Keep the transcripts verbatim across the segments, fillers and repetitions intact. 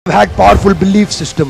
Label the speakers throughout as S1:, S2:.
S1: had powerful belief system.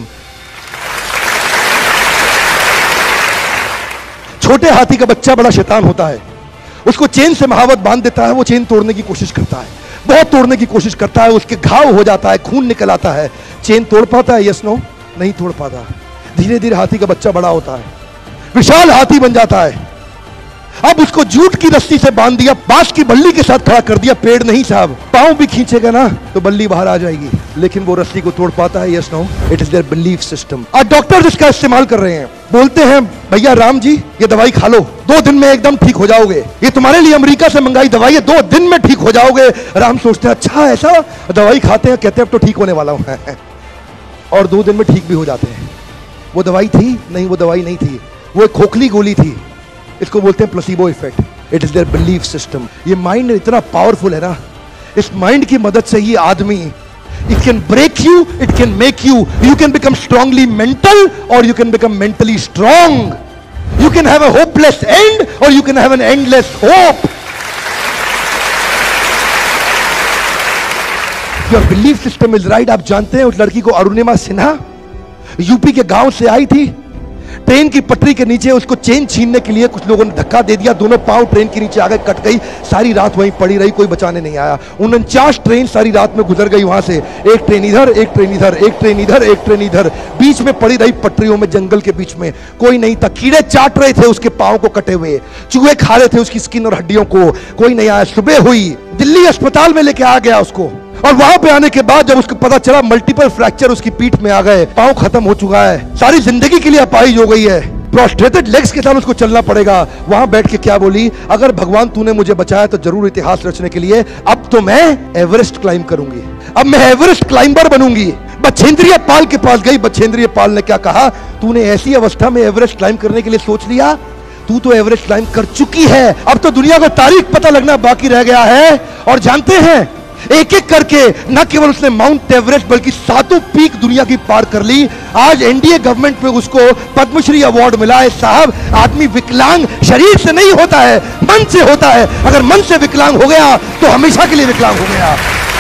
S1: छोटे हाथी का बच्चा बड़ा शैतान होता है, उसको चेन से महावत बांध देता है, वो चेन तोड़ने की कोशिश करता है, बहुत तोड़ने की कोशिश करता है, उसके घाव हो जाता है, खून निकल आता है। चेन तोड़ पाता है? यस नो, नहीं तोड़ पाता। धीरे धीरे हाथी का बच्चा बड़ा होता है, विशाल हाथी बन जाता है। अब उसको जूट की रस्सी से बांध दिया, बांस की बल्ली के साथ खड़ा कर दिया। पेड़ नहीं साहब, पांव भी खींचेगा ना तो बल्ली बाहर आ जाएगी, लेकिन वो रस्सी को तोड़ पाता है? Yes no, it is there belief system. आज डॉक्टर इसका इस्तेमाल कर रहे हैं, बोलते हैं भैया राम जी ये दवाई खा लो, दो दिन में एकदम ठीक हो जाओगे, ये तुम्हारे लिए अमेरिका से मंगाई दवाई है, दो दिन में ठीक हो जाओगे। राम सोचते हैं अच्छा ऐसा, दवाई खाते हैं, कहते हैं अब तो ठीक होने वाला हूं और दो दिन में ठीक भी हो जाते हैं। वो दवाई थी? नहीं, वो दवाई नहीं थी, वो एक खोखली गोली थी। इसको बोलते हैं placebo effect. It is there belief system. ये माइंड इतना पावरफुल है ना, इस माइंड की मदद से ही आदमी, it can break you, it can make you, you can become strongly mental और you can become mentally strong. You can have a hopeless end और you can have an endless hope. Your belief system is right. आप जानते हैं उस लड़की को, Arunima Sinha, UP के गांव से आई थी, ट्रेन की पटरी के नीचे उसको चेन छीनने के लिए कुछ लोगों ने धक्का दे दिया, दोनों पांव ट्रेन के नीचे आ गए, कट गई, सारी रात वहीं पड़ी रही, कोई बचाने नहीं आया। उनचास ट्रेन सारी रात में गुजर गई वहां से, एक ट्रेन इधर, एक ट्रेन इधर, एक ट्रेन इधर, एक ट्रेन इधर, बीच में पड़ी रही पटरियों में, जंगल के बीच में, कोई नहीं था। कीड़े चाट रहे थे उसके पांव को कटे हुए, चूहे खा रहे थे उसकी स्किन और हड्डियों को, कोई नहीं आया। सुबह हुई, दिल्ली अस्पताल में लेके आ गया उसको, और वहां पे आने के बाद जब उसको पता चला मल्टीपल फ्रैक्चर उसकी पीठ में आ गए, पांव खत्म हो चुका है, सारी जिंदगी के लिए अपाहिज हो गई है, प्रोस्ट्रेटेड लेग्स के साथ उसको चलना पड़ेगा। वहां बैठ के क्या बोली? अगर भगवान तूने मुझे बचाया तो जरूर इतिहास रचने के लिए, अब तो मैं एवरेस्ट क्लाइंब करूंगी, अब मैं एवरेस्ट क्लाइंबर बनूंगी। बछेंद्रिय पाल के पास गई, बछेंद्रिय पाल ने क्या कहा? तूने ऐसी अवस्था में एवरेस्ट क्लाइंब करने के लिए सोच लिया, तू तो एवरेस्ट क्लाइंब कर चुकी है, अब तो दुनिया को तारीख पता लगना बाकी रह गया है। और जानते हैं, एक एक करके न केवल उसने माउंट एवरेस्ट बल्कि सातों पीक दुनिया की पार कर ली। आज एनडीए गवर्नमेंट में उसको पद्मश्री अवार्ड मिला है। साहब, आदमी विकलांग शरीर से नहीं होता है, मन से होता है। अगर मन से विकलांग हो गया तो हमेशा के लिए विकलांग हो गया।